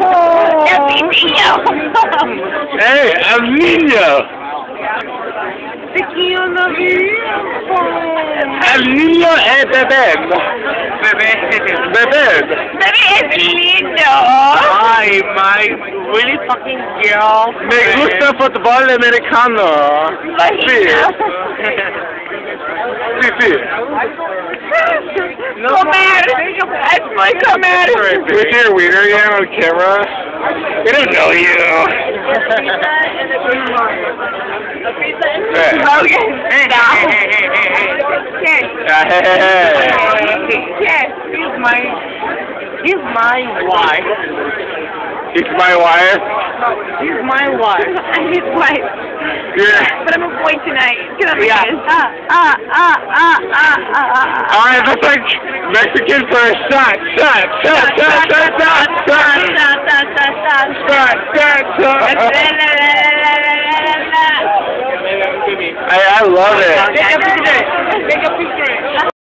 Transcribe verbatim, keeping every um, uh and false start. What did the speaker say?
Es mi niño. ¡Ey, el niño! Te quiero la vida. El niño es bebé. Bebé. Bebé. Bebé es mi niño. Ay, my really fucking girl. Me gusta fútbol americano. Sí. Sí, sí. Comer. Es muy comer. Put your wiener down on camera. We don't know you. Hey. Logan, stop. Yes. Yes. He's my, he's my wife. He's my wife. He's my wife. I'm his wife. Yeah. But I'm a boy tonight. Get up Yeah. again. Ah, ah, ah, ah, ah, ah, ah. Alright, that's like Mexican for a shot. Shot, shot, shot, shot, shot, shot. Shot, shot, shot, shot, shot. Shot, shot, shot. I, I love it. Take a picture. Take a picture.